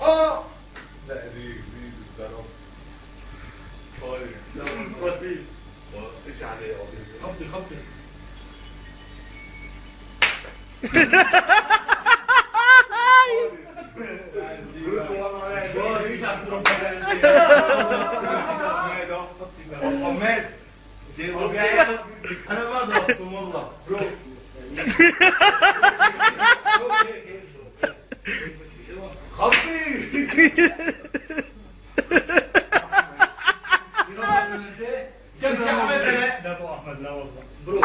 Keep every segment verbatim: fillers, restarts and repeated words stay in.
اه لا دي دي بتضرب طيب بسيط ايش عليه خبطي خبطي انا ما ضربتهم والله خبطي كم ساعة لا ابو احمد لا والله برو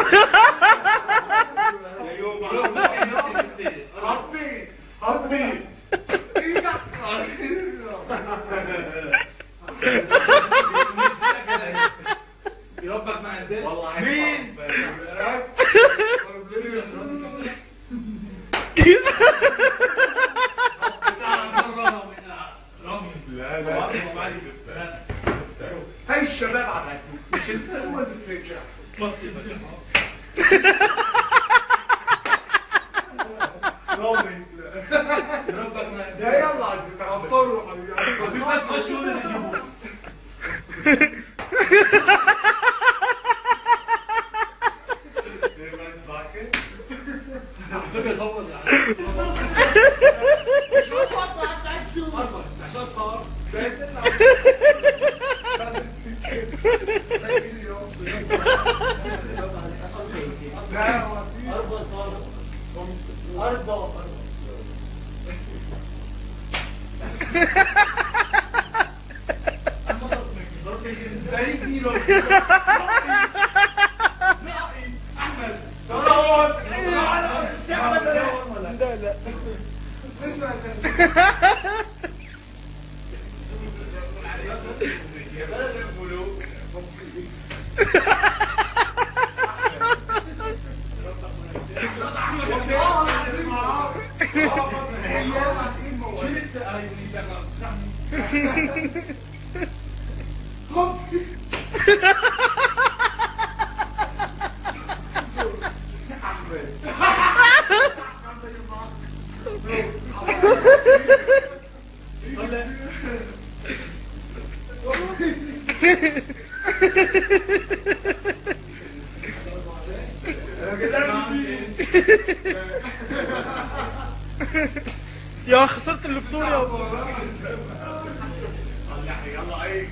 حبي حبي يربك مع انت والله مين لا لا هاي الشباب على مش السوى الفجر بصي ربك ما ده يلا عزيز تعصروا حبيبي بس مشهور اللي يجيبوه تبي صور شو صار عشان صار أربعة يا خسرت الدكتور يا ابو يلا اي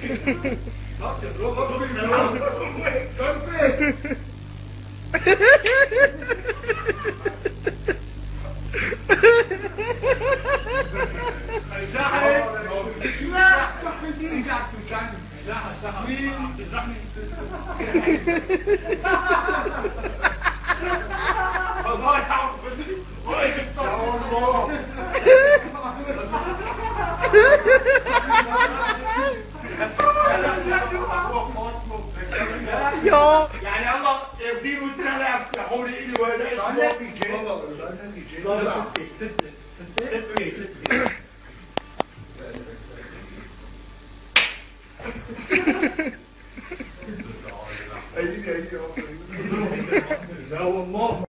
يا يعني الله يبدين وتلعب في حوري إلي ولا